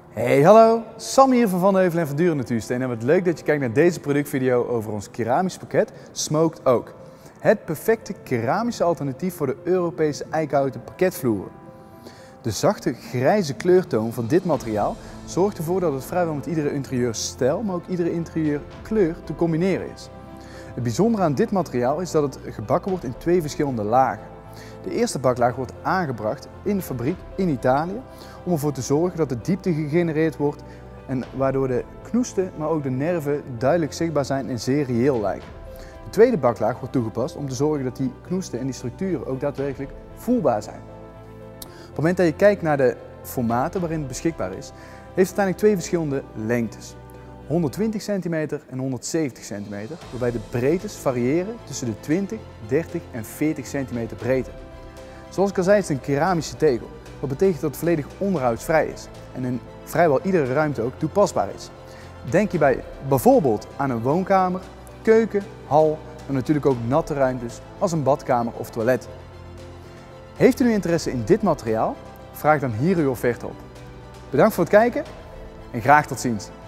Hey, hallo! Sam hier van Van Heuvel en van Duren Natuursteen en wat leuk dat je kijkt naar deze productvideo over ons keramisch pakket Smoked Oak. Het perfecte keramische alternatief voor de Europese eikenhouten pakketvloeren. De zachte grijze kleurtoon van dit materiaal zorgt ervoor dat het vrijwel met iedere interieurstijl, maar ook iedere interieurkleur te combineren is. Het bijzondere aan dit materiaal is dat het gebakken wordt in twee verschillende lagen. De eerste baklaag wordt aangebracht in de fabriek in Italië om ervoor te zorgen dat de diepte gegenereerd wordt en waardoor de knoesten, maar ook de nerven duidelijk zichtbaar zijn en zeer reëel lijken. De tweede baklaag wordt toegepast om te zorgen dat die knoesten en die structuren ook daadwerkelijk voelbaar zijn. Op het moment dat je kijkt naar de formaten waarin het beschikbaar is, heeft het uiteindelijk twee verschillende lengtes. 120 cm en 170 cm, waarbij de breedtes variëren tussen de 20, 30 en 40 cm breedte. Zoals ik al zei, is het een keramische tegel. Dat betekent dat het volledig onderhoudsvrij is en in vrijwel iedere ruimte ook toepasbaar is. Denk hierbij bijvoorbeeld aan een woonkamer, keuken, hal en natuurlijk ook natte ruimtes als een badkamer of toilet. Heeft u nu interesse in dit materiaal? Vraag dan hier uw offerte op. Bedankt voor het kijken en graag tot ziens!